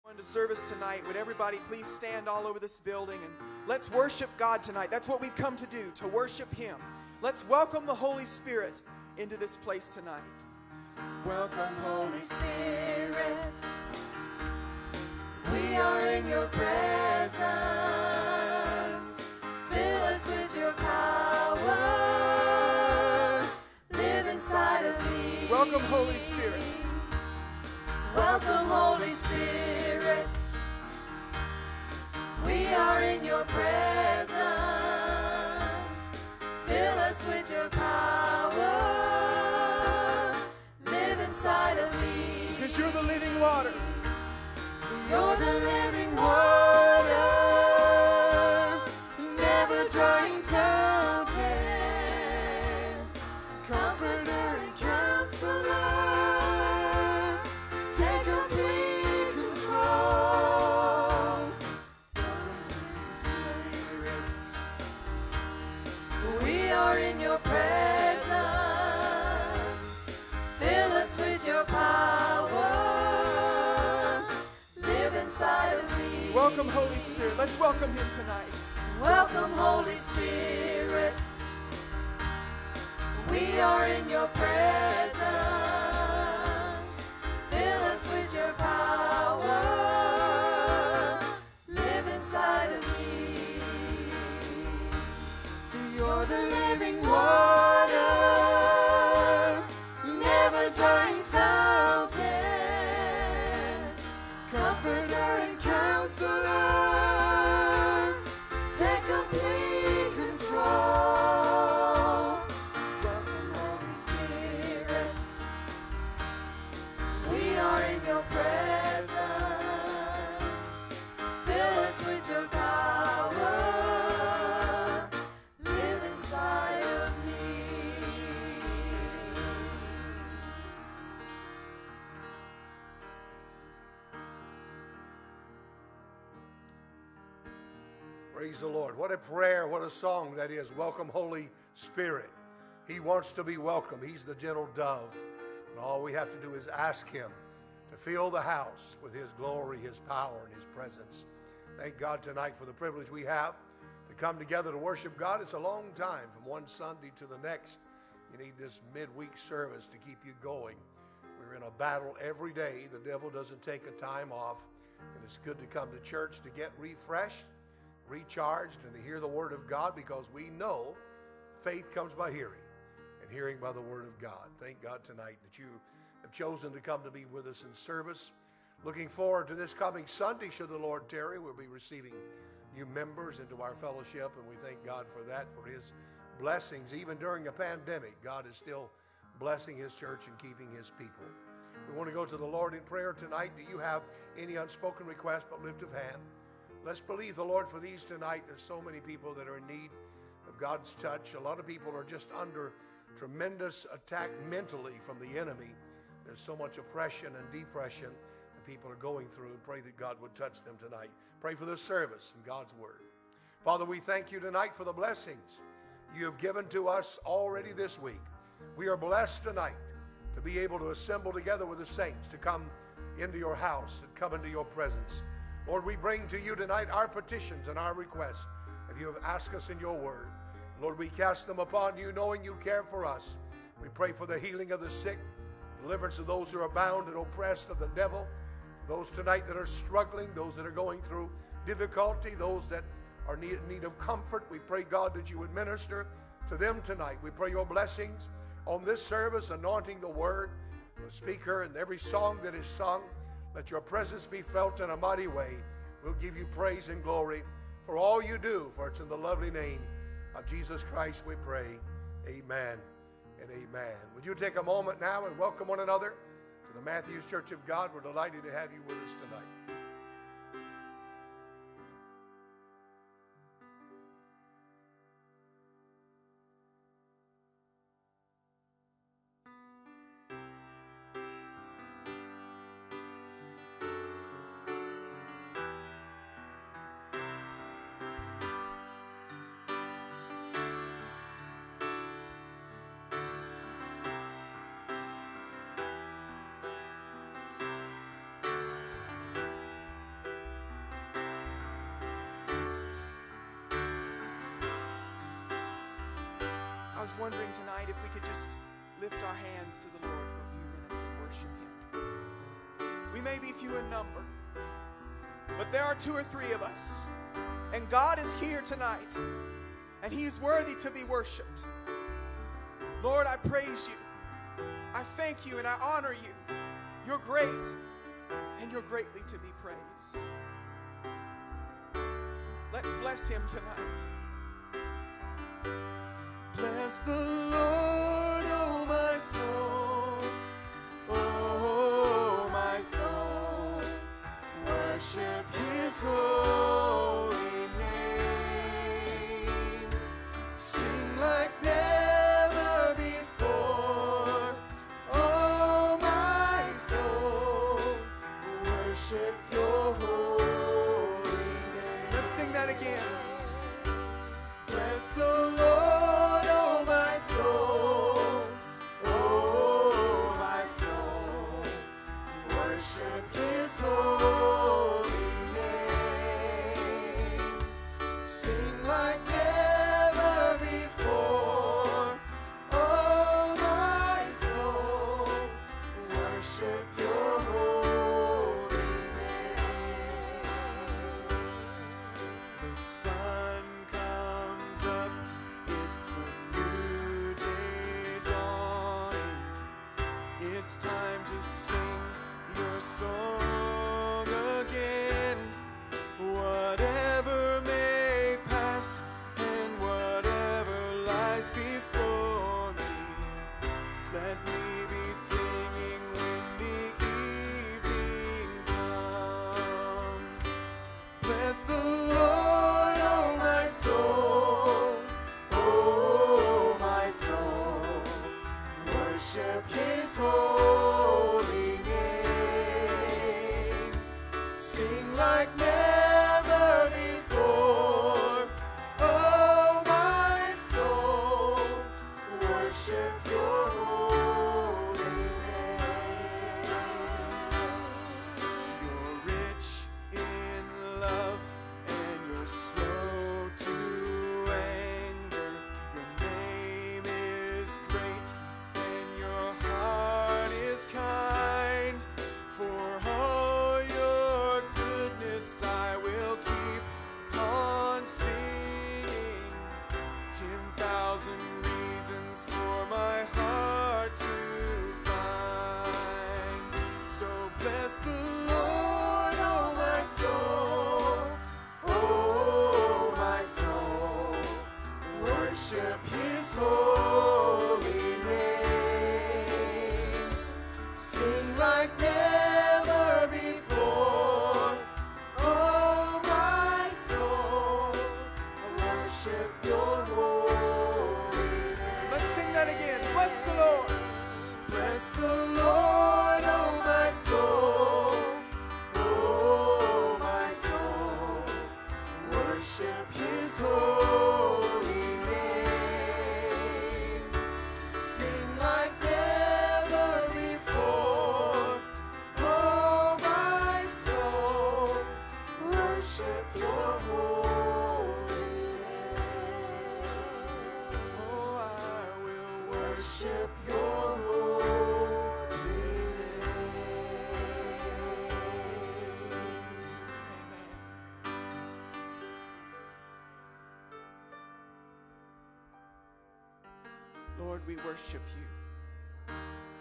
To service tonight, would everybody please stand all over this building and let's worship God tonight. That's what we've come to do, to worship Him. Let's welcome the Holy Spirit into this place tonight. Welcome, Holy Spirit. We are in your presence. Fill us with your power. Live inside of me. Welcome, Holy Spirit. Welcome, Holy Spirit. We are in your presence. Fill us with your power. Live inside of me. Because you're the living water. You're the living water. Never drying fountain. Comforter and counselor. Take complete control. Spirit. We are in your presence. Fill us with your power. Live inside of me. Welcome, Holy Spirit. Let's welcome Him tonight. Welcome, Holy Spirit. We are in your presence. Fill us with your power. Live inside of me. You're the living water. Never drying fountain. Comforter and counselor. Take complete control. Welcome, Holy Spirit. We are in your presence. Fill us with your power. Live inside of me. Praise the Lord. What a prayer, what a song that is. Welcome, Holy Spirit. He wants to be welcome. He's the gentle dove. And all we have to do is ask Him to fill the house with His glory, His power, and His presence. Thank God tonight for the privilege we have to come together to worship God. It's a long time from one Sunday to the next. You need this midweek service to keep you going. We're in a battle every day. The devil doesn't take a time off. And it's good to come to church to get refreshed, recharged, and to hear the Word of God, because we know faith comes by hearing, and hearing by the Word of God. Thank God tonight that you have chosen to come to be with us in service. Looking forward to this coming Sunday, should the Lord tarry. We'll be receiving new members into our fellowship, and we thank God for that, for His blessings. Even during a pandemic, God is still blessing His church and keeping His people. We want to go to the Lord in prayer tonight. Do you have any unspoken request but lift of hand? Let's believe the Lord for these tonight. There's so many people that are in need of God's touch. A lot of people are just under tremendous attack mentally from the enemy. There's so much oppression and depression that people are going through, and pray that God would touch them tonight. Pray for this service and God's Word. Father, we thank you tonight for the blessings you have given to us already this week. We are blessed tonight to be able to assemble together with the saints, to come into your house and come into your presence. Lord, we bring to you tonight our petitions and our requests, if you have asked us in your word. Lord, we cast them upon you, knowing you care for us. We pray for the healing of the sick, deliverance of those who are bound and oppressed of the devil, those tonight that are struggling, those that are going through difficulty, those that are in need of comfort. We pray, God, that you would minister to them tonight. We pray your blessings on this service, anointing the word, the speaker, and every song that is sung. Let your presence be felt in a mighty way. We'll give you praise and glory for all you do, for it's in the lovely name of Jesus Christ we pray. Amen and amen. Would you take a moment now and welcome one another to the Matthews Church of God? We're delighted to have you with us tonight. was wondering tonight if we could just lift our hands to the Lord for a few minutes and worship Him. We may be few in number, but there are 2 or 3 of us. And God is here tonight, and He is worthy to be worshiped. Lord, I praise You. I thank You and I honor You. You're great, and You're greatly to be praised. Let's bless Him tonight. Bless the Lord, oh my soul. Oh, my soul. Worship His holy name. Sing like never before. Oh, my soul. Worship Your holy name. Let's sing that again. Bless the Lord, oh my soul. Oh, my soul. Worship His holy name. Sing like never before. Oh, my soul. Worship Your holy name. The sun comes up, it's a new day dawning. It's time to sing Your song again. Whatever may pass and whatever lies before me, let me be singing when the evening comes. Bless the Lord, oh my soul. Oh, my soul. Worship His holy name. Sing like never before. Oh, my soul. Worship Your holy name. You're rich in love and You're slow to anger. Your name is great and Your heart is kind. For all Your goodness I will keep on singing. 10,000 reasons for my heart to find. So bless the Lord, oh my soul. Oh, my soul. Worship His holy name. Sing like never before. Oh, my soul. Worship Your holy name. Let's sing that again. Bless the Lord. Bless the Lord, oh my soul. Oh, my soul. Worship His holy name. Sing like never before. Oh, my soul. Worship Your holy name. Oh, I will worship Your holy name. Amen. Lord, we worship You.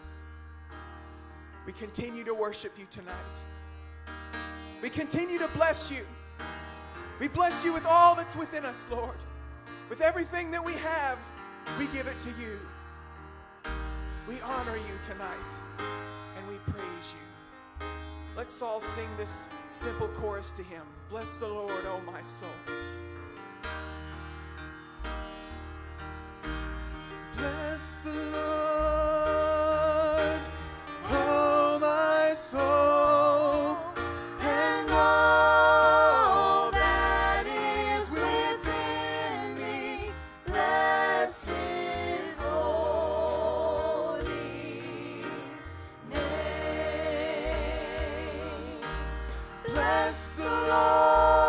We continue to worship You tonight. We continue to bless You. We bless You with all that's within us, Lord. With everything that we have, we give it to You. We honor You tonight, and we praise You. Let's all sing this simple chorus to Him. Bless the Lord, oh my soul. Bless the Lord, oh my soul, and all that is within me. Bless His holy name. Bless the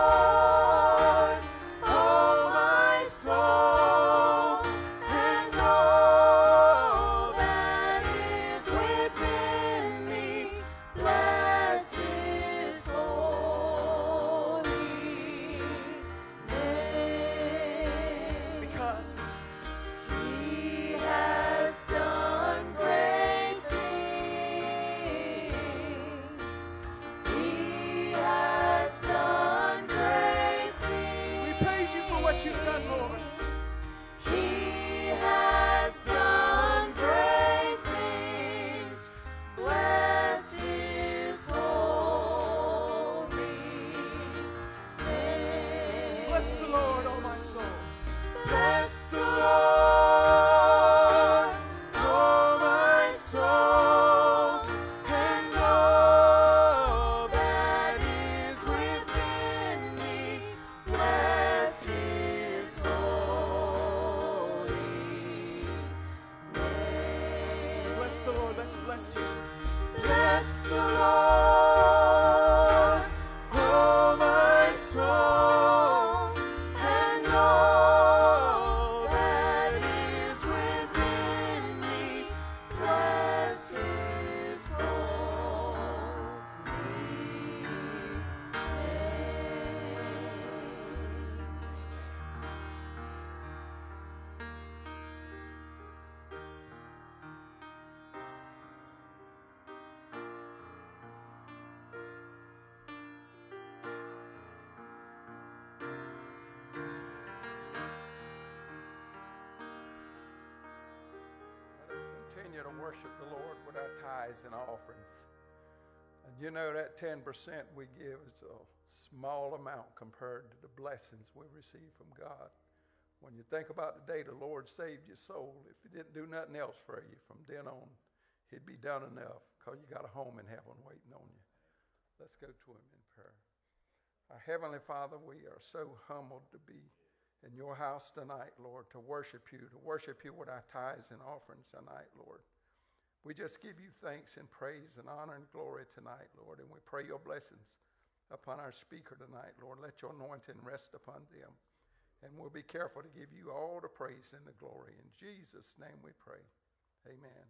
Lord, oh my soul, and all you've done, Lord. He has done great things. Bless His holy name. Bless the Lord, oh my soul. Bless the Lord, oh my soul, and all that is within me. Bless His holy name. Bless the Lord. Let's bless you. Bless the Lord, oh my soul, and all that is within me. Bless His holy name. Let us continue to worship the Lord with our tithes and offerings. And you know that 10% we give is a small amount compared to the blessings we receive from God. When you think about the day the Lord saved your soul, if He didn't do nothing else for you from then on, He'd be done enough because you got a home in heaven waiting on you. Let's go to Him in prayer. Our Heavenly Father, we are so humbled to be in your house tonight, Lord, to worship you with our tithes and offerings tonight, Lord. We just give you thanks and praise and honor and glory tonight, Lord, and we pray your blessings upon our speaker tonight, Lord. Let your anointing rest upon them, and we'll be careful to give you all the praise and the glory. In Jesus' name we pray. Amen.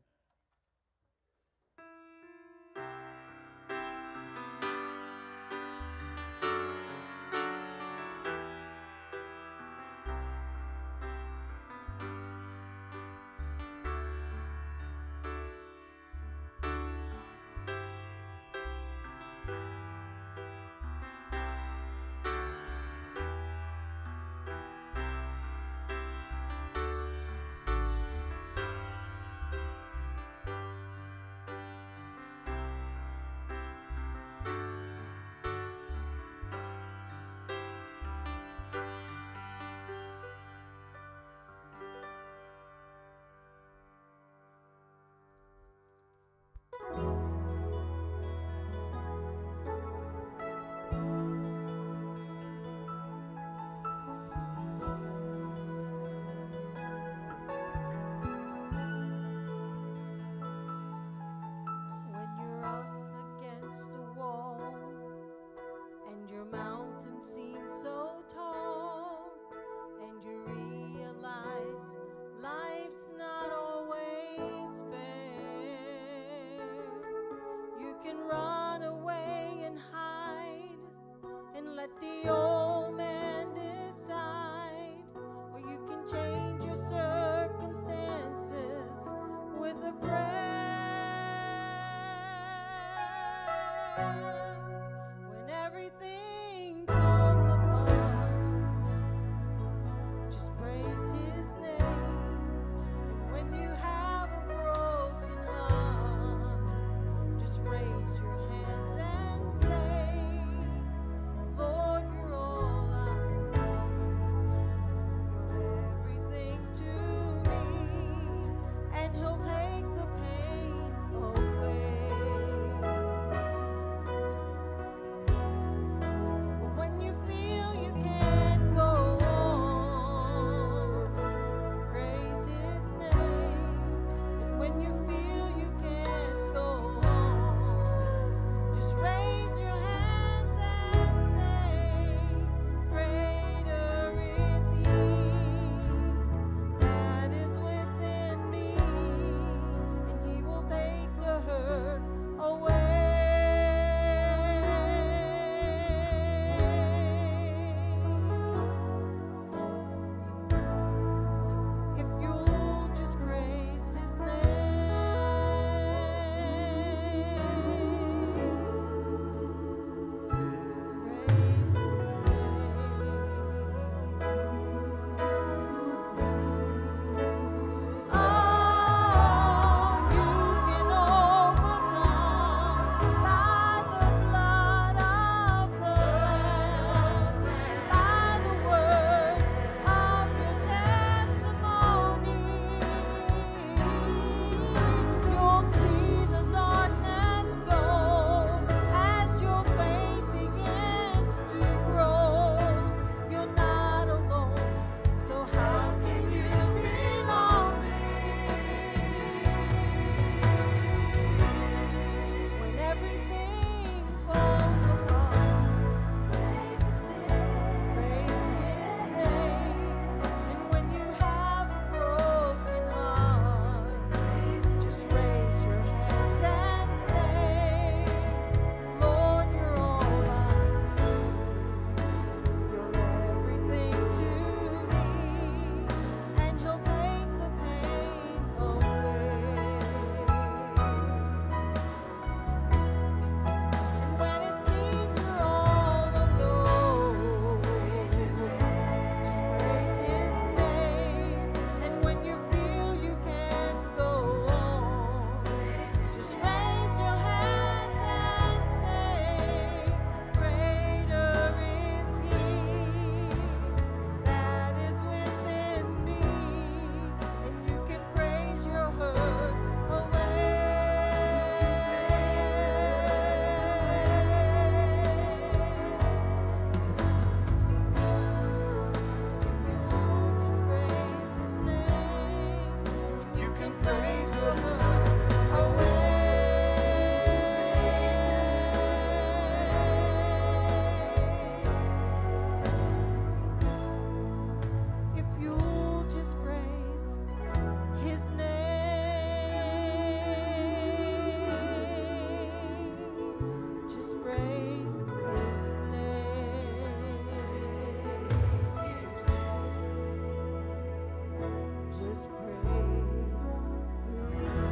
His praise, His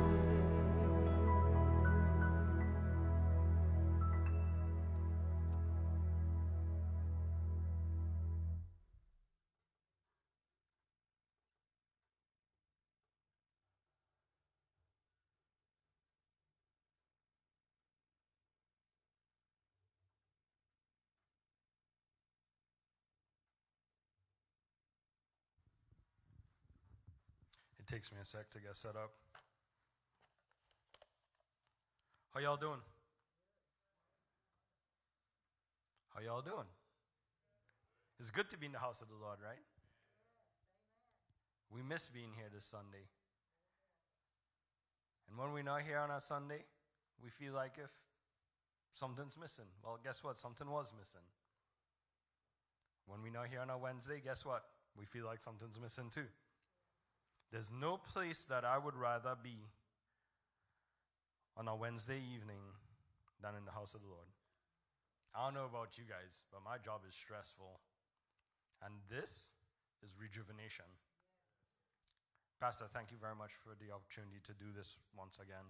It takes me a sec to get set up. How y'all doing? How y'all doing? It's good to be in the house of the Lord, right? We miss being here this Sunday. And when we're not here on a Sunday, we feel like if something's missing. Well, guess what? Something was missing. When we're not here on a Wednesday, guess what? We feel like something's missing too. There's no place that I would rather be on a Wednesday evening than in the house of the Lord. I don't know about you guys, but my job is stressful. And this is rejuvenation. Pastor, thank you very much for the opportunity to do this once again.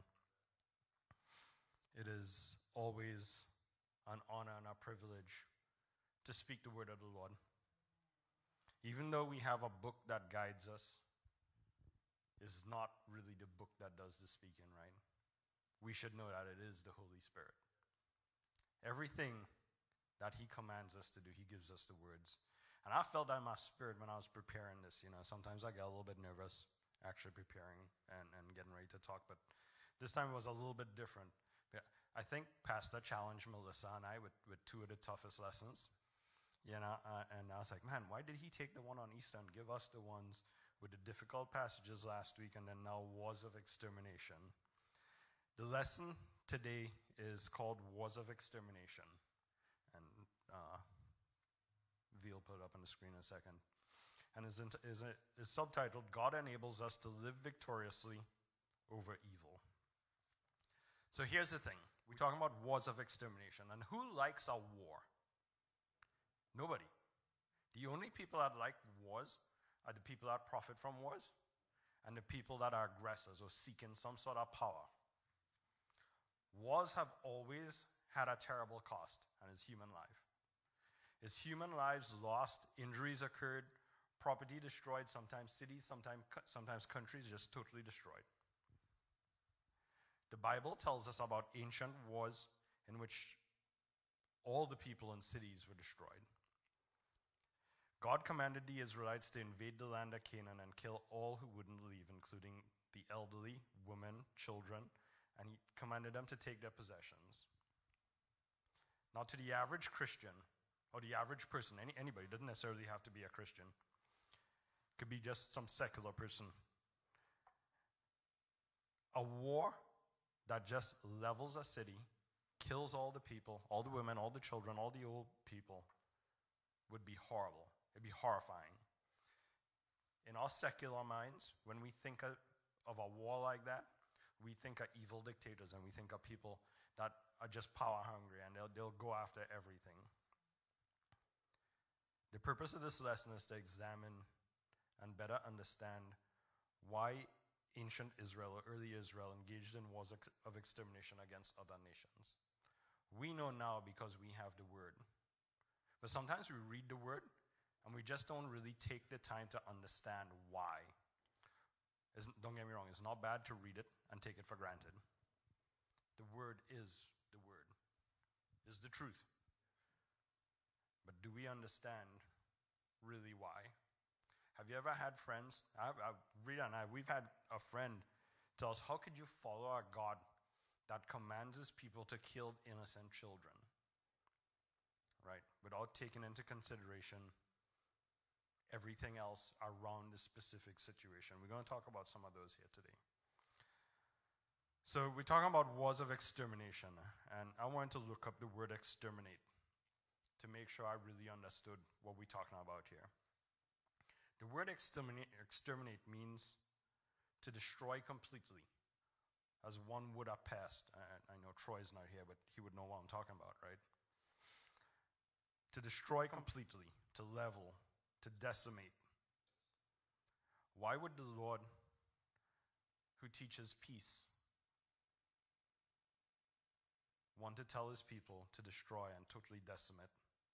It is always an honor and a privilege to speak the word of the Lord. Even though we have a book that guides us, it's not really the book that does the speaking, right? We should know that it is the Holy Spirit. Everything that he commands us to do, he gives us the words. And I felt that in my spirit when I was preparing this. You know, sometimes I get a little bit nervous actually preparing and getting ready to talk, but this time it was a little bit different. I think Pastor challenged Melissa and I with two of the toughest lessons. You know, and I was like, man, why did he take the one on Easter and give us the ones with the difficult passages last week and then now wars of extermination? The lesson today is called Wars of Extermination. And V will put it up on the screen in a second. And is subtitled, God Enables Us to Live Victoriously Over Evil. So here's the thing. We're talking about wars of extermination. And who likes a war? Nobody. The only people that like wars are the people that profit from wars and the people that are aggressors or seeking some sort of power. Wars have always had a terrible cost, and it's human life. It's human lives lost, injuries occurred, property destroyed, sometimes cities, sometimes countries just totally destroyed. The Bible tells us about ancient wars in which all the people and cities were destroyed. God commanded the Israelites to invade the land of Canaan and kill all who wouldn't leave, including the elderly, women, children, and he commanded them to take their possessions. Now, to the average Christian, or the average person, anybody, doesn't necessarily have to be a Christian, could be just some secular person. A war that just levels a city, kills all the people, all the women, all the children, all the old people, would be horrible. It'd be horrifying. In our secular minds, when we think of a war like that, we think of evil dictators and we think of people that are just power hungry and they'll go after everything. The purpose of this lesson is to examine and better understand why ancient Israel or early Israel engaged in wars of extermination against other nations. We know now because we have the word. But sometimes we read the word and we just don't really take the time to understand why. Don't get me wrong, it's not bad to read it and take it for granted. The word is the word, is the truth. But do we understand really why? Have you ever had friends? Rita and I, we've had a friend tell us, how could you follow a God that commands his people to kill innocent children? Right? Without taking into consideration everything else around the specific situation. We're going to talk about some of those here today. So we're talking about wars of extermination, and I wanted to look up the word exterminate to make sure I really understood what we're talking about here. The word exterminate means to destroy completely, as one would a pest. I know Troy's not here, but he would know what I'm talking about, right? To destroy completely, to level, to decimate. Why would the Lord, who teaches peace, want to tell his people to destroy and totally decimate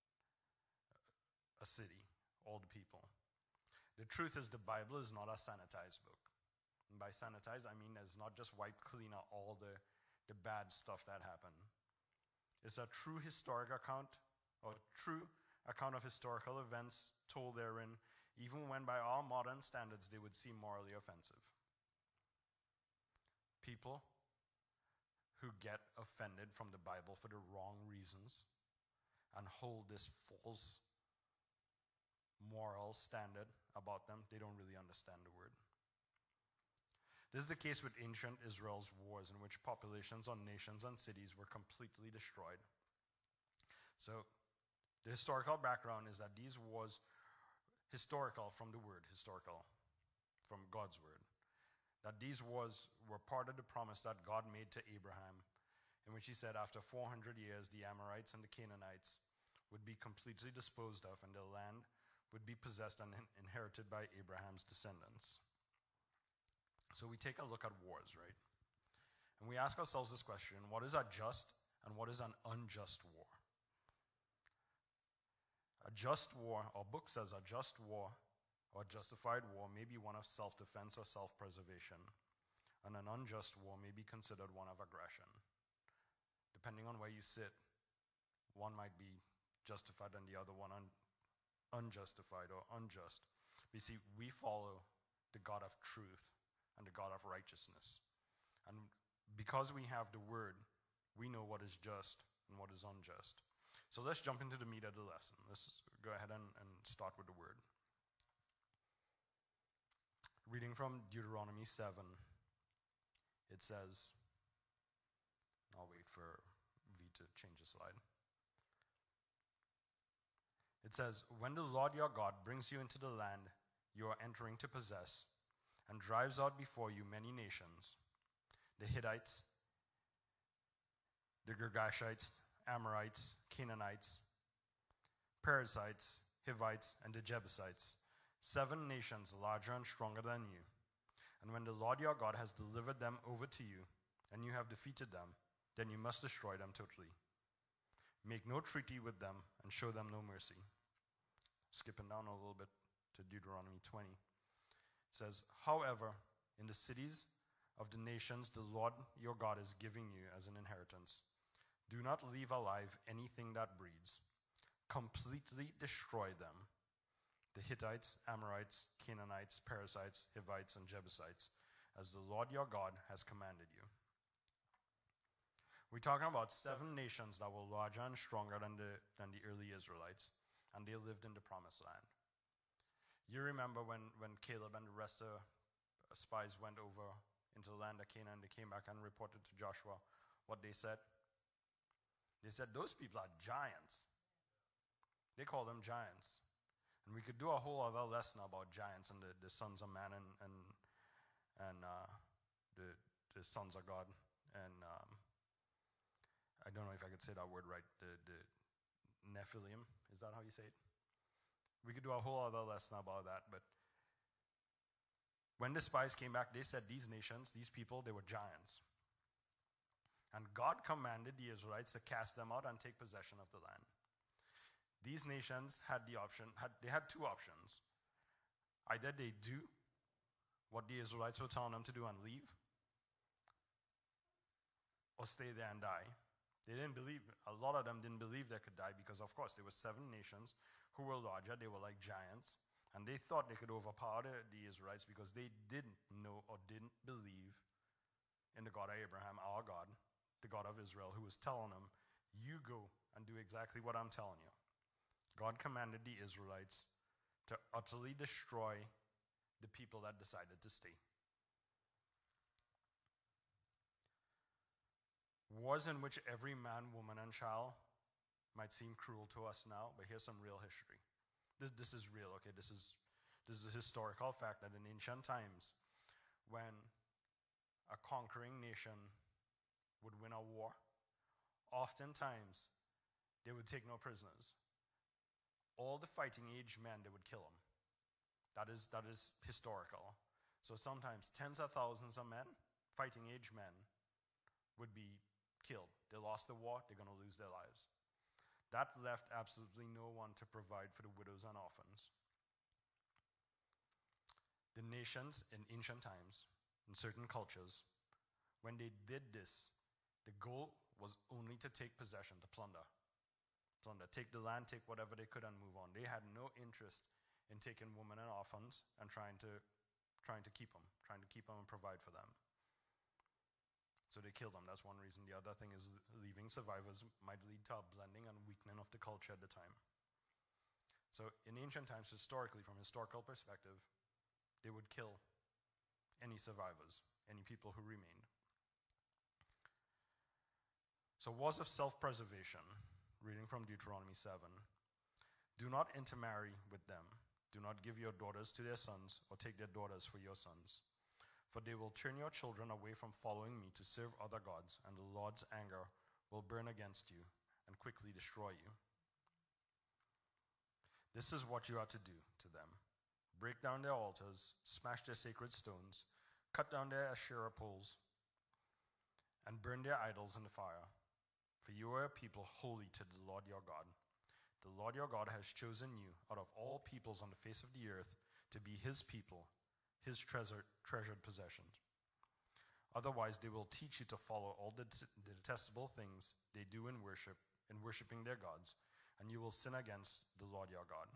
a city, all the people? The truth is, the Bible is not a sanitized book. And by sanitized, I mean it's not just wipe clean out all the bad stuff that happened. It's a true historic account, or true account of historical events told therein, even when by our modern standards they would seem morally offensive. People who get offended from the Bible for the wrong reasons and hold this false moral standard about them, they don't really understand the word. This is the case with ancient Israel's wars, in which populations on nations and cities were completely destroyed. So, the historical background is that these wars, historical from the word, historical, from God's word, that these wars were part of the promise that God made to Abraham, in which he said after 400 years, the Amorites and the Canaanites would be completely disposed of, and the land would be possessed and inherited by Abraham's descendants. So we take a look at wars, right? And we ask ourselves this question: what is a just and what is an unjust war? A just war, our book says a just war or justified war may be one of self-defense or self-preservation, and an unjust war may be considered one of aggression. Depending on where you sit, one might be justified and the other one unjustified or unjust. You see, we follow the God of truth and the God of righteousness. And because we have the word, we know what is just and what is unjust. So let's jump into the meat of the lesson. Let's go ahead and start with the word. Reading from Deuteronomy 7, it says, I'll wait for V to change the slide. It says, when the Lord your God brings you into the land you are entering to possess, and drives out before you many nations, the Hittites, the Girgashites, Amorites, Canaanites, Perizzites, Hivites, and the Jebusites, 7 nations larger and stronger than you. And when the Lord your God has delivered them over to you, and you have defeated them, then you must destroy them totally. Make no treaty with them, and show them no mercy. Skipping down a little bit to Deuteronomy 20. It says, however, in the cities of the nations the Lord your God is giving you as an inheritance, do not leave alive anything that breeds. Completely destroy them. The Hittites, Amorites, Canaanites, Perizzites, Hivites, and Jebusites, as the Lord your God has commanded you. We're talking about 7 nations that were larger and stronger than the early Israelites, and they lived in the promised land. You remember when Caleb and the rest of the spies went over into the land of Canaan, they came back and reported to Joshua what they said? They said, those people are giants. They call them giants. And we could do a whole other lesson about giants and the sons of man and the sons of God. And I don't know if I could say that word right, the Nephilim, is that how you say it? We could do a whole other lesson about that, but when the spies came back, they said these nations, these people, they were giants. And God commanded the Israelites to cast them out and take possession of the land. These nations had the option, they had 2 options. Either they do what the Israelites were telling them to do and leave, or stay there and die. They didn't believe, a lot of them didn't believe they could die because, of course, there were 7 nations who were larger. They were like giants. And they thought they could overpower the Israelites because they didn't know or didn't believe in the God of Abraham, our God, the God of Israel, who was telling them, you go and do exactly what I'm telling you. God commanded the Israelites to utterly destroy the people that decided to stay. Wars in which every man, woman, and child might seem cruel to us now, but here's some real history. This is real, okay? This is a historical fact that in ancient times, when a conquering nation would win a war, oftentimes they would take no prisoners. All the fighting age men, they would kill them. That is historical. So sometimes tens of thousands of men, fighting age men, would be killed. They lost the war, they're going to lose their lives. That left absolutely no one to provide for the widows and orphans. The nations in ancient times, in certain cultures, when they did this, the goal was only to take possession, to plunder. Take the land, take whatever they could and move on. They had no interest in taking women and orphans and trying to keep them and provide for them. So they killed them. That's one reason. The other thing is leaving survivors might lead to a blending and weakening of the culture at the time. So in ancient times, historically, from a historical perspective, they would kill any survivors, any people who remained. So wars of self-preservation, reading from Deuteronomy 7. Do not intermarry with them. Do not give your daughters to their sons or take their daughters for your sons. For they will turn your children away from following me to serve other gods, and the Lord's anger will burn against you and quickly destroy you. This is what you are to do to them. Break down their altars, smash their sacred stones, cut down their Asherah poles, and burn their idols in the fire. For you are a people holy to the Lord your God. The Lord your God has chosen you out of all peoples on the face of the earth to be his people, his treasured possessions. Otherwise, they will teach you to follow all the detestable things they do in worshiping their gods, and you will sin against the Lord your God.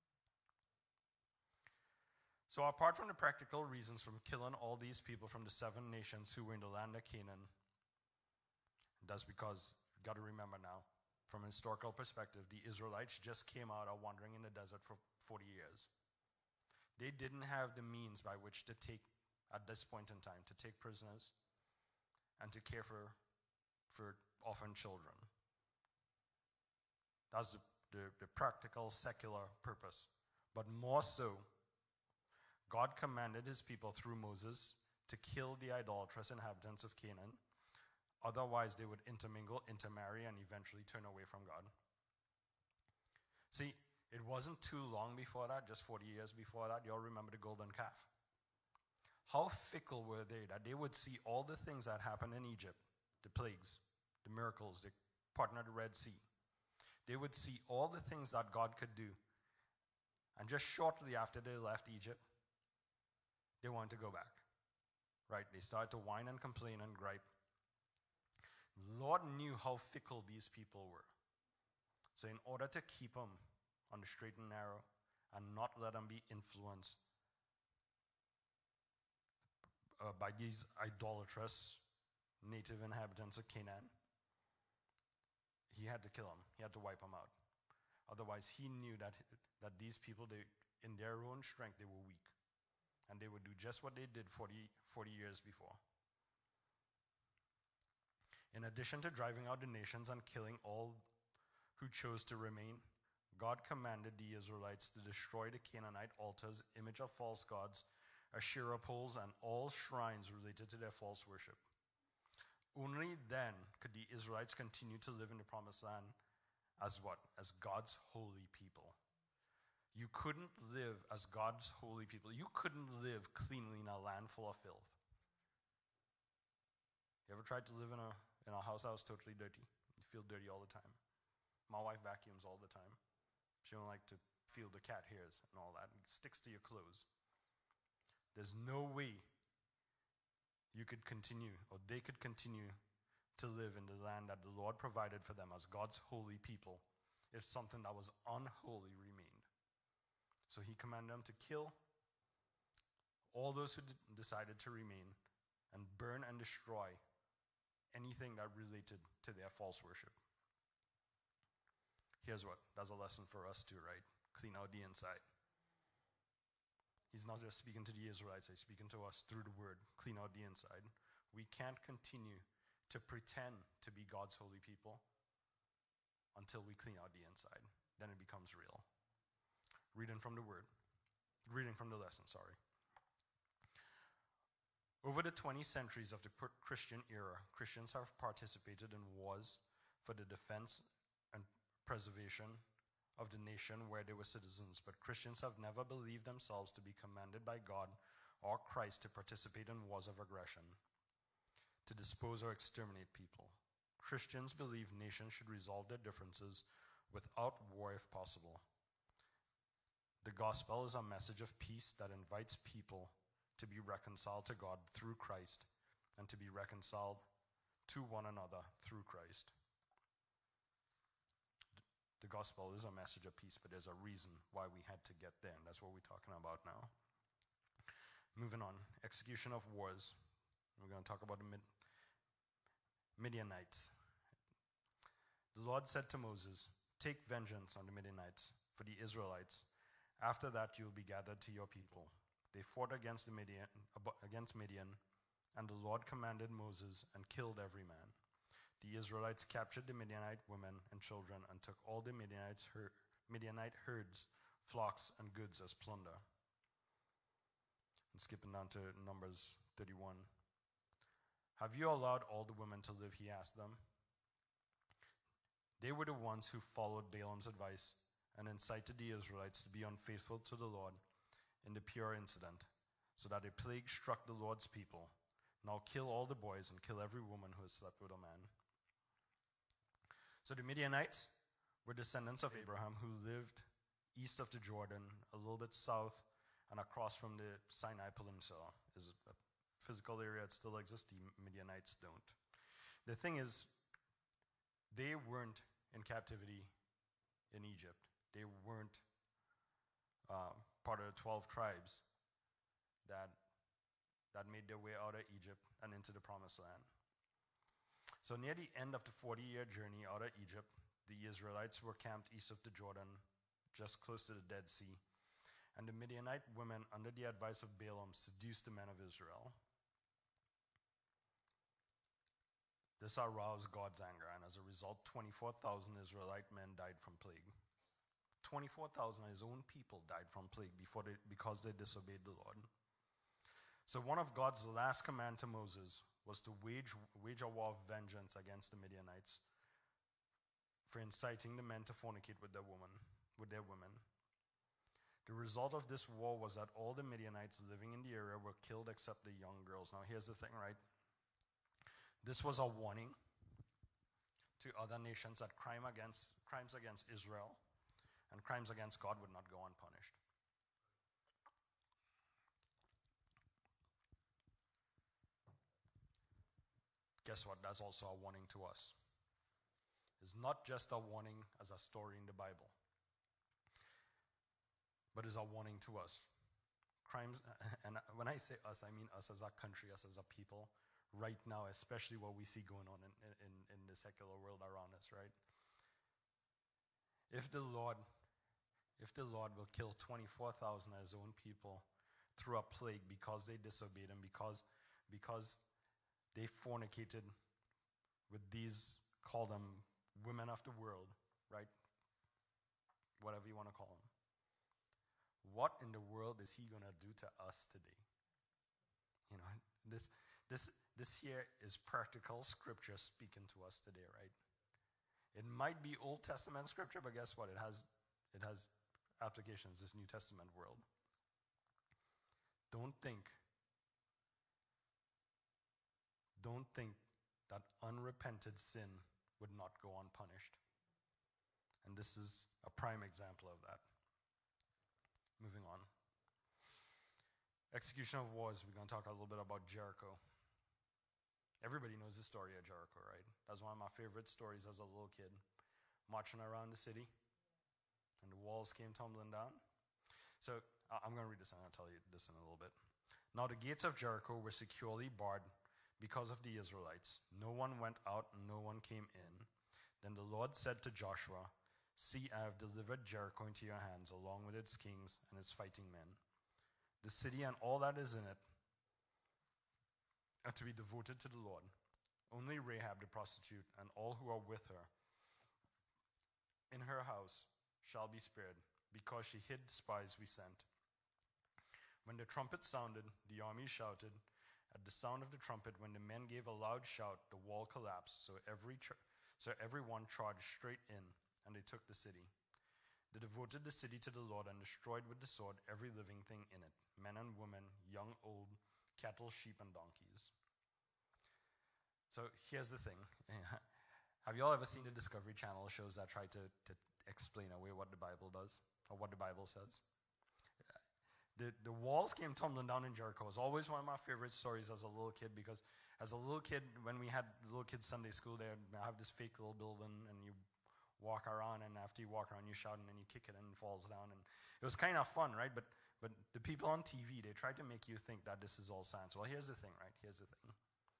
So apart from the practical reasons from killing all these people from the 7 nations who were in the land of Canaan, that's because, you've got to remember now, from a historical perspective, the Israelites just came out of wandering in the desert for 40 years. They didn't have the means by which to take, at this point in time, to take prisoners and to care for orphan children. That's the practical, secular purpose. But more so, God commanded his people through Moses to kill the idolatrous inhabitants of Canaan. Otherwise, they would intermingle, intermarry, and eventually turn away from God. See, it wasn't too long before that, just 40 years before that, you all remember the golden calf. How fickle were they that they would see all the things that happened in Egypt, the plagues, the miracles, the parting of the Red Sea. They would see all the things that God could do. And just shortly after they left Egypt, they wanted to go back. Right? They started to whine and complain and gripe. The Lord knew how fickle these people were. So in order to keep them on the straight and narrow and not let them be influenced by these idolatrous native inhabitants of Canaan, he had to kill them. He had to wipe them out. Otherwise, he knew that these people, in their own strength, they were weak. And they would do just what they did 40 years before. In addition to driving out the nations and killing all who chose to remain, God commanded the Israelites to destroy the Canaanite altars, image of false gods, Asherah poles, and all shrines related to their false worship. Only then could the Israelites continue to live in the promised land as what? As God's holy people. You couldn't live as God's holy people. You couldn't live cleanly in a land full of filth. You ever tried to live in a house that was totally dirty? You feel dirty all the time. My wife vacuums all the time. She don't like to feel the cat hairs and all that. It sticks to your clothes. There's no way you could continue, or they could continue to live in the land that the Lord provided for them as God's holy people if something that was unholy remained. So he commanded them to kill all those who decided to remain and burn and destroy anything that related to their false worship. Here's what, that's a lesson for us too, right? Clean out the inside. He's not just speaking to the Israelites, he's speaking to us through the word. Clean out the inside. We can't continue to pretend to be God's holy people until we clean out the inside. Then it becomes real. Reading from the lesson, sorry. Over the 20 centuries of the Christian era, Christians have participated in wars for the defense and preservation of the nation where they were citizens, but Christians have never believed themselves to be commanded by God or Christ to participate in wars of aggression, to dispose or exterminate people. Christians believe nations should resolve their differences without war if possible. The gospel is a message of peace that invites people to be reconciled to God through Christ and to be reconciled to one another through Christ. The gospel is a message of peace, but there's a reason why we had to get there, and that's what we're talking about now. Moving on, execution of wars. We're going to talk about the Midianites. The Lord said to Moses, "Take vengeance on the Midianites for the Israelites. After that you will be gathered to your people." They fought against Midian, and the Lord commanded Moses and killed every man. The Israelites captured the Midianite women and children and took all the Midianite herds, flocks, and goods as plunder. And skipping down to Numbers 31. "Have you allowed all the women to live?" he asked them. They were the ones who followed Balaam's advice and incited the Israelites to be unfaithful to the Lord in the Peor incident, so that a plague struck the Lord's people. Now kill all the boys and kill every woman who has slept with a man. So the Midianites were descendants of Abraham who lived east of the Jordan, a little bit south and across from the Sinai Peninsula. Is a physical area that still exists. The Midianites don't. The thing is, they weren't in captivity in Egypt. They weren't part of the 12 tribes that made their way out of Egypt and into the Promised Land. So near the end of the 40-year journey out of Egypt, the Israelites were camped east of the Jordan, just close to the Dead Sea, and the Midianite women, under the advice of Balaam, seduced the men of Israel. This aroused God's anger, and as a result, 24,000 Israelite men died from plague. 24,000 of his own people died from plague because they disobeyed the Lord. So one of God's last command to Moses was to wage a war of vengeance against the Midianites for inciting the men to fornicate with their women. The result of this war was that all the Midianites living in the area were killed except the young girls. Now here's the thing, right? This was a warning to other nations that crimes against Israel and crimes against God would not go unpunished. Guess what? That's also a warning to us. It's not just a warning as a story in the Bible, but it's a warning to us. Crimes, and when I say us, I mean us as a country, us as a people, right now, especially what we see going on in the secular world around us, right? If the Lord will kill 24,000 of his own people through a plague because they disobeyed him, because they fornicated with these, call them women of the world, right? Whatever you want to call them. What in the world is he going to do to us today? You know, this here is practical scripture speaking to us today, right? It might be Old Testament scripture, but guess what? It has applications, this New Testament world. Don't think that unrepented sin would not go unpunished. And this is a prime example of that. Moving on. Execution of wars, we're going to talk a little bit about Jericho. Everybody knows the story of Jericho, right? That's one of my favorite stories as a little kid. Marching around the city, and the walls came tumbling down. So I'm going to read this, and I'll tell you this in a little bit. Now the gates of Jericho were securely barred because of the Israelites. No one went out, and no one came in. Then the Lord said to Joshua, "See, I have delivered Jericho into your hands, along with its kings and its fighting men. The city and all that is in it are to be devoted to the Lord. Only Rahab the prostitute and all who are with her in her house shall be spared, because she hid the spies we sent." When the trumpet sounded, the army shouted. At the sound of the trumpet, when the men gave a loud shout, the wall collapsed, so everyone charged straight in, and they took the city. They devoted the city to the Lord and destroyed with the sword every living thing in it, men and women, young, old, cattle, sheep, and donkeys. So here's the thing. Have you all ever seen the Discovery Channel shows that try to explain away what the Bible does or what the Bible says? The walls came tumbling down in Jericho. It was always one of my favorite stories as a little kid, because as a little kid, when we had little kids Sunday school, they have this fake little building, and you walk around, and after you walk around, you shout, and then you kick it, and it falls down. And it was kind of fun, right? But the people on TV, they try to make you think that this is all science. Well, here's the thing, right? Here's the thing.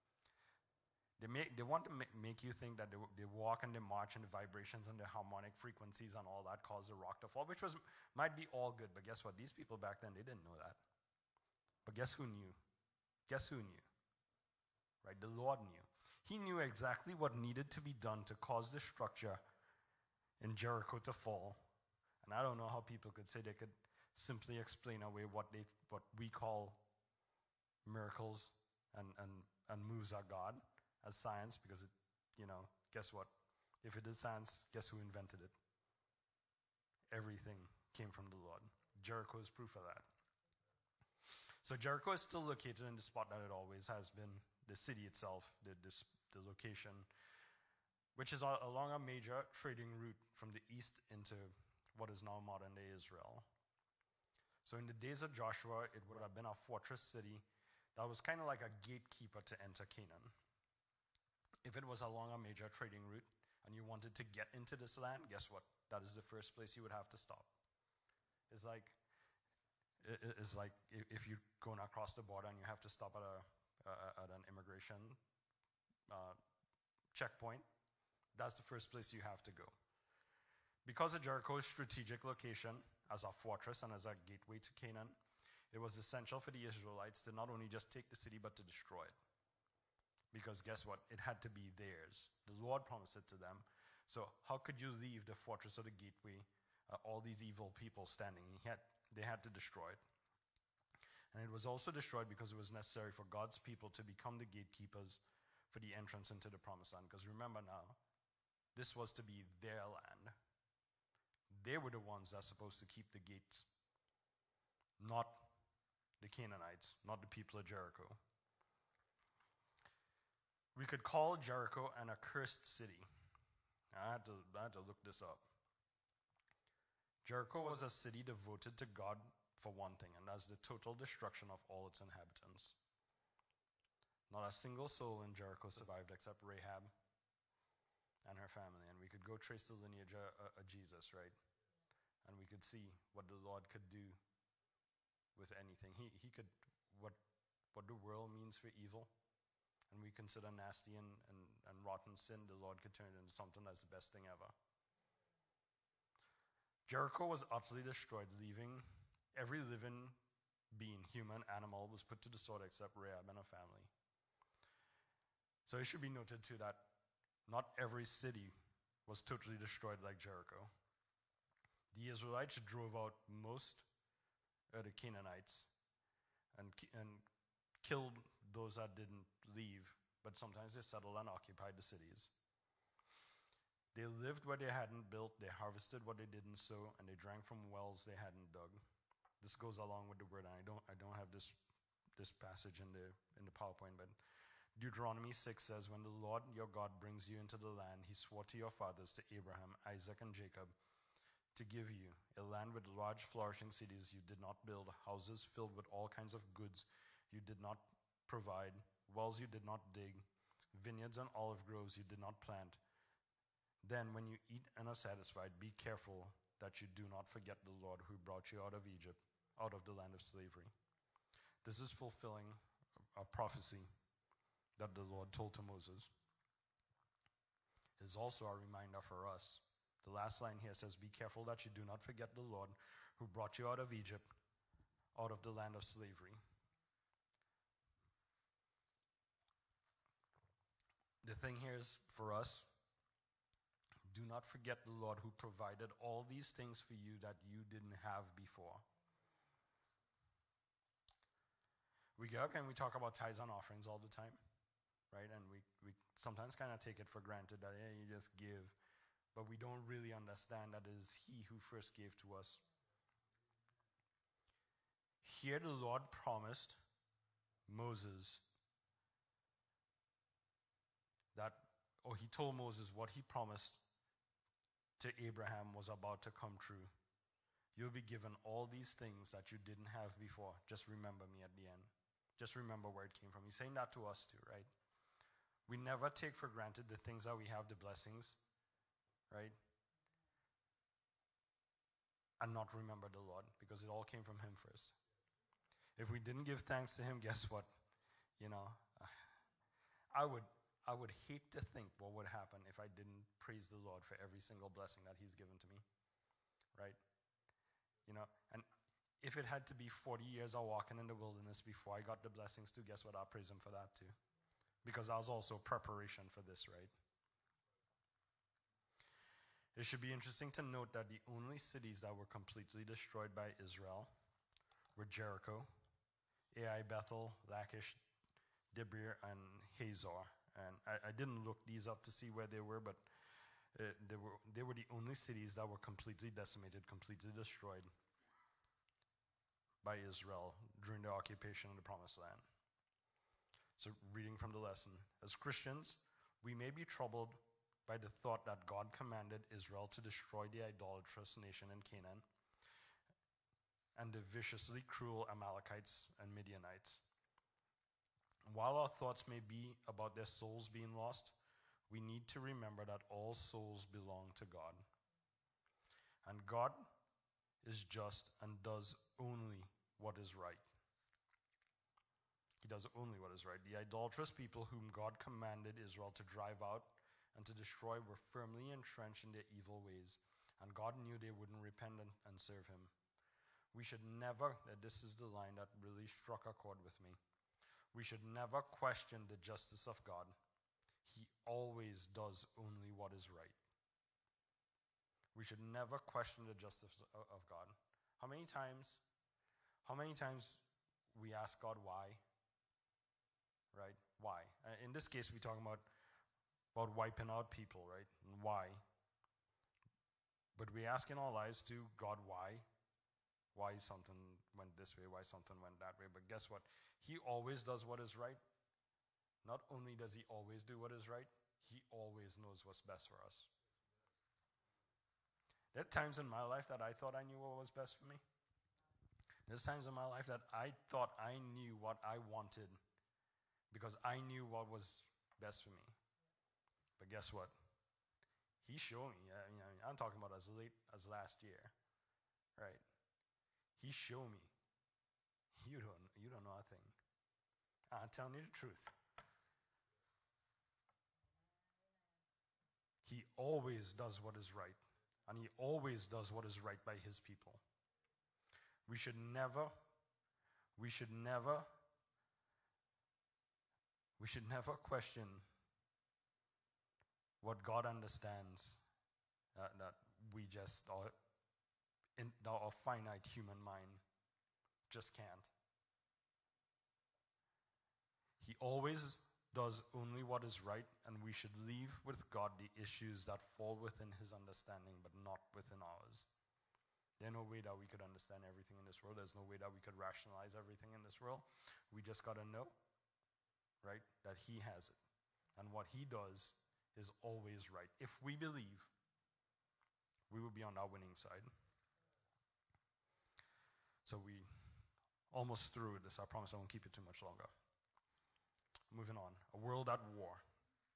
They want to make you think that they walk and they march, and the vibrations and the harmonic frequencies and all that cause the rock to fall, which might be all good. But guess what? These people back then, they didn't know that. But guess who knew? Guess who knew? Right? The Lord knew. He knew exactly what needed to be done to cause the structure in Jericho to fall. And I don't know how people could say they could simply explain away what we call miracles and moves of God as science, because guess what? If it is science, guess who invented it? Everything came from the Lord. Jericho is proof of that. So Jericho is still located in the spot that it always has been, the city itself, the location, which is along a major trading route from the east into what is now modern-day Israel. So in the days of Joshua, it would have been a fortress city that was kind of like a gatekeeper to enter Canaan. If it was along a major trading route and you wanted to get into this land, guess what? That is the first place you would have to stop. It's like if you're going across the border and you have to stop at an immigration checkpoint, that's the first place you have to go. Because of Jericho's strategic location as a fortress and as a gateway to Canaan, it was essential for the Israelites to not only just take the city, but to destroy it. Because guess what? It had to be theirs. The Lord promised it to them. So how could you leave the fortress or the gateway, all these evil people standing? They had to destroy it. And it was also destroyed because it was necessary for God's people to become the gatekeepers for the entrance into the promised land. Because remember now, this was to be their land. They were the ones that's supposed to keep the gates, not the Canaanites, not the people of Jericho. We could call Jericho an accursed city. I had to look this up. Jericho was a city devoted to God for one thing, and that's the total destruction of all its inhabitants. Not a single soul in Jericho survived except Rahab and her family. And we could go trace the lineage of Jesus, right? And we could see what the Lord could do with anything. He could, what the world means for evil, and we consider nasty and rotten sin, the Lord could turn it into something that's the best thing ever. Jericho was utterly destroyed, leaving every living being, human, animal, was put to the sword except Rahab and her family. So it should be noted too that not every city was totally destroyed like Jericho. The Israelites drove out most of the Canaanites and killed those that didn't leave, but sometimes they settled and occupied the cities. They lived where they hadn't built, they harvested what they didn't sow, and they drank from wells they hadn't dug. This goes along with the word, and I don't have this passage in the PowerPoint, but Deuteronomy 6 says, "When the Lord your God brings you into the land he swore to your fathers, to Abraham, Isaac, and Jacob, to give you, a land with large flourishing cities you did not build, houses filled with all kinds of goods you did not provide, wells you did not dig, vineyards and olive groves you did not plant. Then when you eat and are satisfied, be careful that you do not forget the Lord who brought you out of Egypt, out of the land of slavery." This is fulfilling a prophecy that the Lord told to Moses. It is also a reminder for us. The last line here says, "Be careful that you do not forget the Lord who brought you out of Egypt, out of the land of slavery." The thing here is for us, do not forget the Lord who provided all these things for you that you didn't have before. We get up and we talk about tithes and offerings all the time, right? And we sometimes kind of take it for granted that, yeah, you just give. but we don't really understand that it is he who first gave to us. Here the Lord promised Moses he told Moses what he promised to Abraham was about to come true. You'll be given all these things that you didn't have before. Just remember me at the end. Just remember where it came from. He's saying that to us too, right? We never take for granted the things that we have, the blessings, right? And not remember the Lord, because it all came from him first. If we didn't give thanks to him, guess what? I would hate to think what would happen if I didn't praise the Lord for every single blessing that he's given to me, right? And if it had to be 40 years of walking in the wilderness before I got the blessings too, guess what? I'll praise him for that too. Because that was also preparation for this, right? It should be interesting to note that the only cities that were completely destroyed by Israel were Jericho, Ai, Bethel, Lachish, Dibir, and Hazor. And I didn't look these up to see where they were, but they were the only cities that were completely decimated, completely destroyed by Israel during the occupation of the Promised Land. So reading from the lesson, as Christians, we may be troubled by the thought that God commanded Israel to destroy the idolatrous nation in Canaan and the viciously cruel Amalekites and Midianites. While our thoughts may be about their souls being lost, we need to remember that all souls belong to God. And God is just and does only what is right. He does only what is right. The idolatrous people whom God commanded Israel to drive out and to destroy were firmly entrenched in their evil ways, and God knew they wouldn't repent and serve him. We should never, this is the line that really struck a chord with me, we should never question the justice of God. He always does only what is right. We should never question the justice of God. How many times we ask God why? Right? Why? In this case, we're talking about wiping out people, right? And why? But we ask in our lives to God why? Why something went this way, why something went that way. But guess what? He always does what is right. Not only does he always do what is right, he always knows what's best for us. There are times in my life that I thought I knew what was best for me. There's times in my life that I thought I knew what I wanted because I knew what was best for me. But guess what? He showed me. I'm talking about as late as last year, right? He showed me. You don't know a thing. I'm telling you the truth. He always does what is right, and he always does what is right by his people. We should never question what God understands that we just in our finite human mind just can't. He always does only what is right, and we should leave with God the issues that fall within his understanding but not within ours. There's no way that we could understand everything in this world. There's no way that we could rationalize everything in this world. We just got to know, right, that he has it. And what he does is always right. If we believe, we will be on our winning side. So we almost through with this. I promise I won't keep it too much longer. Moving on. A world at war.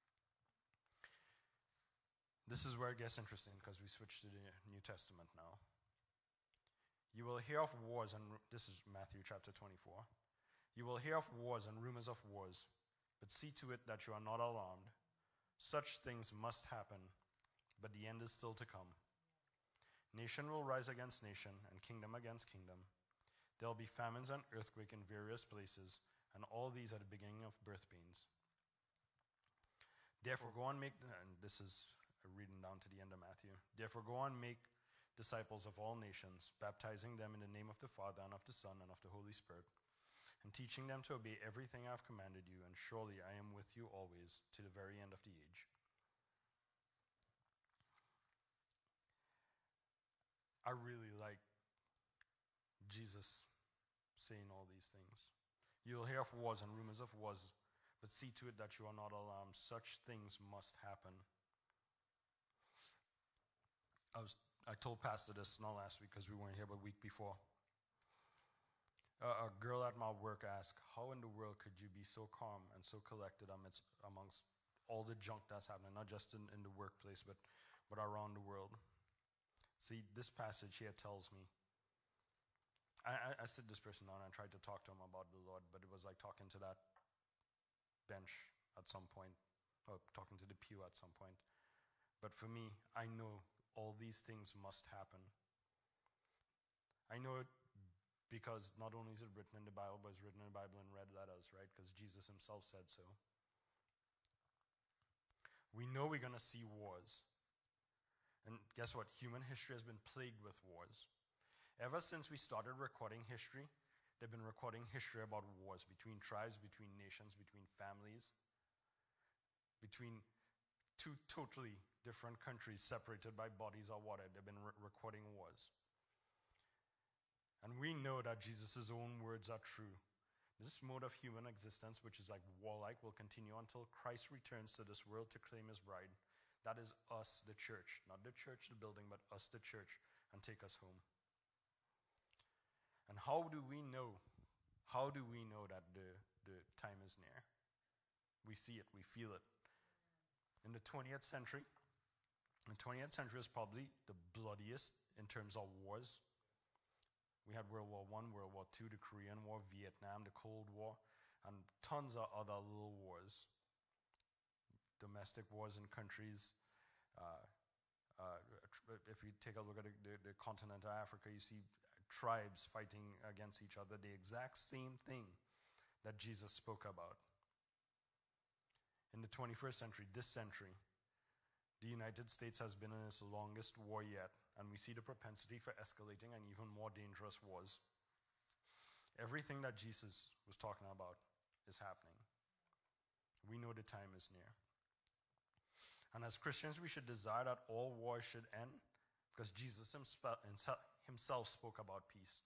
This is where it gets interesting because we switch to the New Testament now. You will hear of wars, and this is Matthew chapter 24. You will hear of wars and rumors of wars, but see to it that you are not alarmed. Such things must happen, but the end is still to come. Nation will rise against nation, and kingdom against kingdom. There will be famines and earthquake in various places, and all these are the beginning of birth pains. Therefore go on make, and this is reading down to the end of Matthew. Therefore go on make disciples of all nations, baptizing them in the name of the Father and of the Son and of the Holy Spirit, and teaching them to obey everything I have commanded you, and surely I am with you always to the very end of the age. I really like Jesus saying all these things. You'll hear of wars and rumors of wars, but see to it that you are not alarmed. Such things must happen. I told Pastor this not last week because we weren't here, but week before. A girl at my work asked, how in the world could you be so calm and so collected amongst all the junk that's happening, not just in the workplace, but around the world? See, this passage here tells me, I sit this person down and I tried to talk to him about the Lord, but it was like talking to that bench at some point, or talking to the pew at some point. But for me, I know all these things must happen. I know it because not only is it written in the Bible, but it's written in the Bible in red letters, right? Because Jesus himself said so. We know we're going to see wars. And guess what? Human history has been plagued with wars. Ever since we started recording history, they've been recording history about wars between tribes, between nations, between families, between two totally different countries separated by bodies or water. They've been recording wars. And we know that Jesus' own words are true. This mode of human existence, which is like warlike, will continue until Christ returns to this world to claim his bride. That is us, the church. Not the church, the building, but us, the church, and take us home. And how do we know? How do we know that the time is near? We see it, we feel it. In the 20th century is probably the bloodiest in terms of wars. We had World War I, World War II, the Korean War, Vietnam, the Cold War, and tons of other little wars. Domestic wars in countries. If you take a look at the continent of Africa, you see tribes fighting against each other, the exact same thing that Jesus spoke about. In the 21st century, this century, the United States has been in its longest war yet, and we see the propensity for escalating and even more dangerous wars. Everything that Jesus was talking about is happening. We know the time is near. And as Christians, we should desire that all wars should end, because Jesus himself spoke about peace.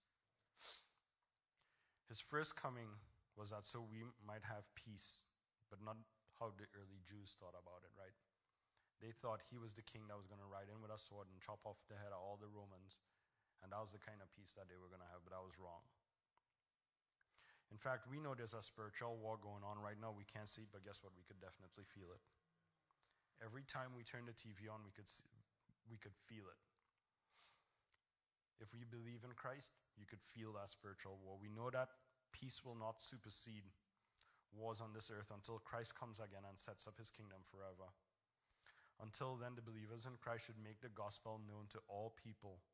His first coming was that so we might have peace, but not how the early Jews thought about it, right? They thought he was the king that was going to ride in with a sword and chop off the head of all the Romans, and that was the kind of peace that they were going to have, but that was wrong. In fact, we know there's a spiritual war going on right now. We can't see it, but guess what? We could definitely feel it. Every time we turn the TV on, we could feel it. If we believe in Christ, you could feel that spiritual war. We know that peace will not supersede wars on this earth until Christ comes again and sets up his kingdom forever. Until then, the believers in Christ should make the gospel known to all people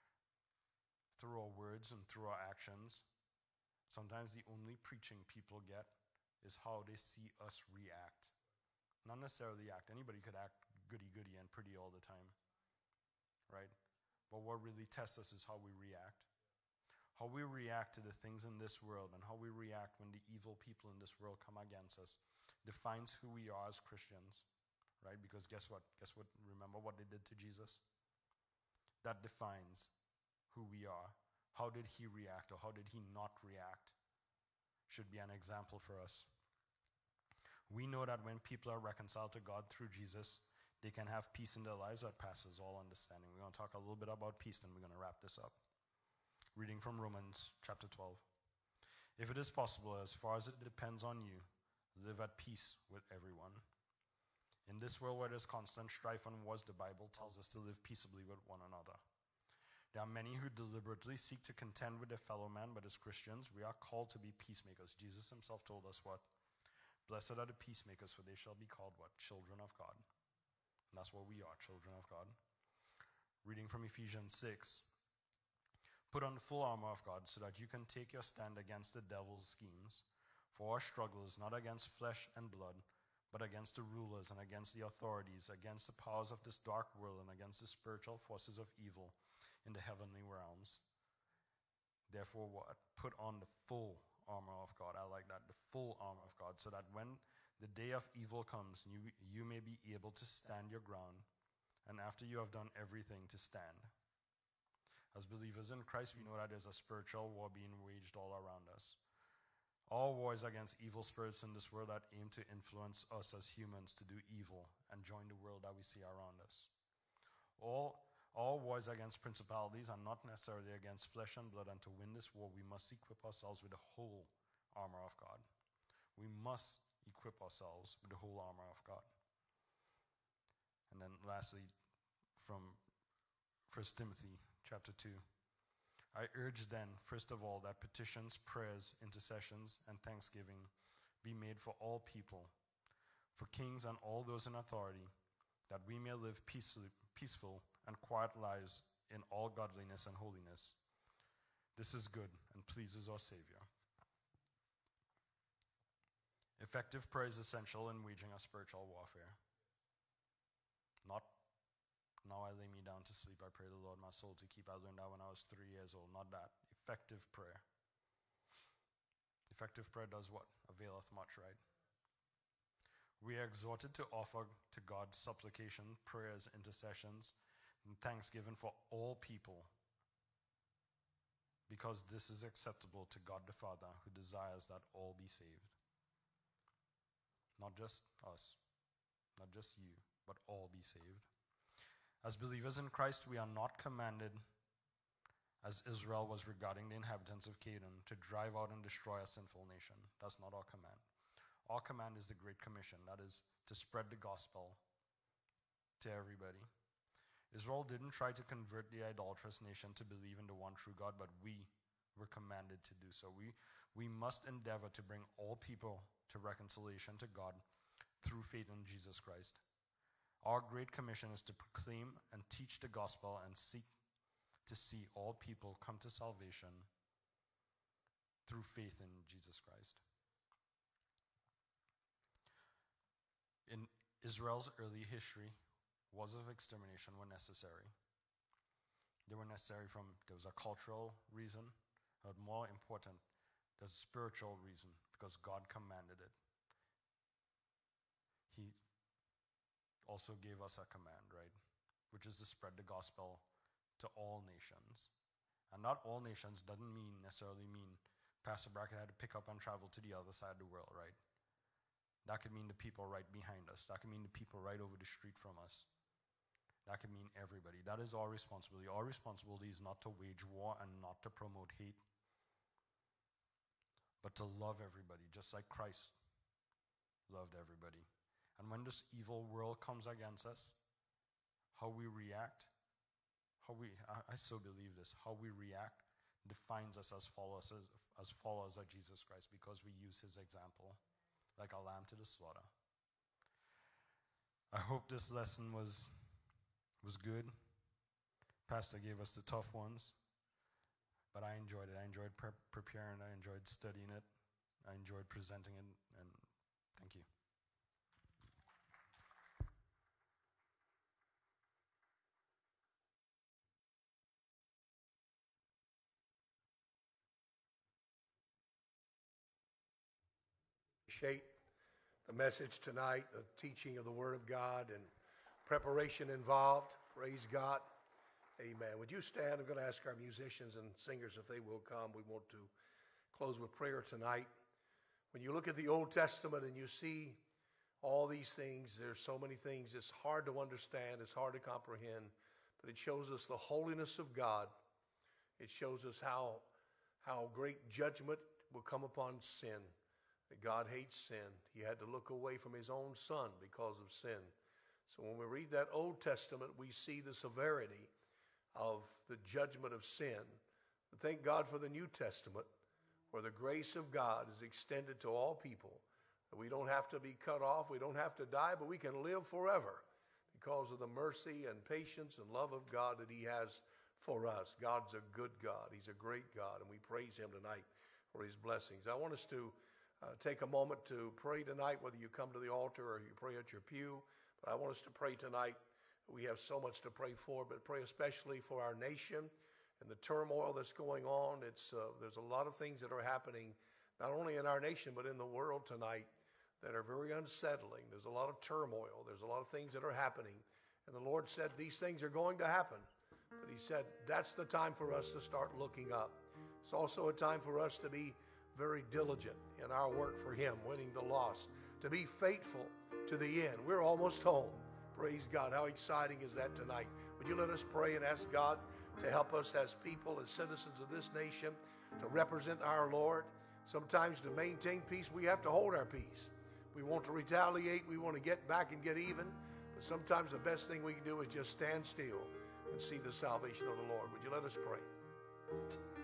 through our words and through our actions. Sometimes the only preaching people get is how they see us react. Not necessarily act. Anybody could act goody-goody and pretty all the time, right? But what really tests us is how we react. How we react to the things in this world and how we react when the evil people in this world come against us defines who we are as Christians, right? Because guess what? Remember what they did to Jesus? That defines who we are. How did he react or how did he not react? Should be an example for us. We know that when people are reconciled to God through Jesus, they can have peace in their lives that passes all understanding. We're going to talk a little bit about peace, then we're going to wrap this up. Reading from Romans chapter 12. If it is possible, as far as it depends on you, live at peace with everyone. In this world where there's constant strife and wars, the Bible tells us to live peaceably with one another. There are many who deliberately seek to contend with their fellow man, but as Christians, we are called to be peacemakers. Jesus himself told us what? Blessed are the peacemakers, for they shall be called what? Children of God. And that's what we are, children of God. Reading from Ephesians 6. Put on the full armor of God so that you can take your stand against the devil's schemes. For our struggle is not against flesh and blood, but against the rulers and against the authorities, against the powers of this dark world and against the spiritual forces of evil in the heavenly realms. Therefore what? Put on the full armor of God. I like that, the full armor of God, so that when the day of evil comes, you may be able to stand your ground, and after you have done everything, to stand. As believers in Christ, we know that there's a spiritual war being waged all around us. All wars against evil spirits in this world that aim to influence us as humans to do evil and join the world that we see around us. All wars against principalities are not necessarily against flesh and blood, and to win this war, we must equip ourselves with the whole armor of God. We must equip ourselves with the whole armor of God. And then lastly, from 1 Timothy chapter 2. I urge then, first of all, that petitions, prayers, intercessions, and thanksgiving be made for all people, for kings and all those in authority, that we may live peaceful and quiet lives in all godliness and holiness. This is good and pleases our Savior. Effective prayer is essential in waging a spiritual warfare. Not, now I lay me down to sleep, I pray the Lord my soul to keep. I learned that when I was 3 years old. Not that. Effective prayer. Effective prayer does what? Availeth much, right? We are exhorted to offer to God supplication, prayers, intercessions, and thanksgiving for all people, because this is acceptable to God the Father, who desires that all be saved. Not just us, not just you, but all be saved. As believers in Christ, we are not commanded, as Israel was regarding the inhabitants of Canaan, to drive out and destroy a sinful nation. That's not our command. Our command is the Great Commission, that is, to spread the gospel to everybody. Israel didn't try to convert the idolatrous nation to believe in the one true God, but we were commanded to do so. We must endeavor to bring all people to reconciliation to God through faith in Jesus Christ. Our Great Commission is to proclaim and teach the gospel and seek to see all people come to salvation through faith in Jesus Christ. In Israel's early history, wars of extermination were necessary. They were necessary there was a cultural reason, but more important, there's a spiritual reason, because God commanded it. He also gave us a command, right? Which is to spread the gospel to all nations. And not all nations doesn't necessarily mean Pastor Brackett had to pick up and travel to the other side of the world, right? That could mean the people right behind us. That could mean the people right over the street from us. That could mean everybody. That is our responsibility. Our responsibility is not to wage war and not to promote hate, but to love everybody, just like Christ loved everybody. And when this evil world comes against us, how we react, I so believe this, how we react defines us as followers of Jesus Christ, because we use his example like a lamb to the slaughter. I hope this lesson was good. Pastor gave us the tough ones, but I enjoyed it. I enjoyed preparing. I enjoyed studying it. I enjoyed presenting it, and thank you. Appreciate the message tonight, the teaching of the Word of God, and preparation involved. Praise God. Amen. Would you stand? I'm going to ask our musicians and singers if they will come. We want to close with prayer tonight. When you look at the Old Testament and you see all these things, there's so many things. It's hard to understand. It's hard to comprehend. But it shows us the holiness of God. It shows us how great judgment will come upon sin. That God hates sin. He had to look away from his own son because of sin. So when we read that Old Testament, we see the severity of the judgment of sin. But thank God for the New Testament, where the grace of God is extended to all people. That we don't have to be cut off, we don't have to die, but we can live forever because of the mercy and patience and love of God that he has for us. God's a good God. He's a great God, and we praise him tonight for his blessings. I want us to take a moment to pray tonight, whether you come to the altar or you pray at your pew. But I want us to pray tonight. We have so much to pray for, but pray especially for our nation and the turmoil that's going on. There's a lot of things that are happening, not only in our nation, but in the world tonight that are very unsettling. There's a lot of turmoil. There's a lot of things that are happening. And the Lord said these things are going to happen. But he said that's the time for us to start looking up. It's also a time for us to be very diligent in our work for him, winning the lost, to be faithful to the end. We're almost home. Praise God. How exciting is that tonight? Would you let us pray and ask God to help us as people, as citizens of this nation, to represent our Lord? Sometimes to maintain peace, we have to hold our peace. We want to retaliate. We want to get back and get even. But sometimes the best thing we can do is just stand still and see the salvation of the Lord. Would you let us pray?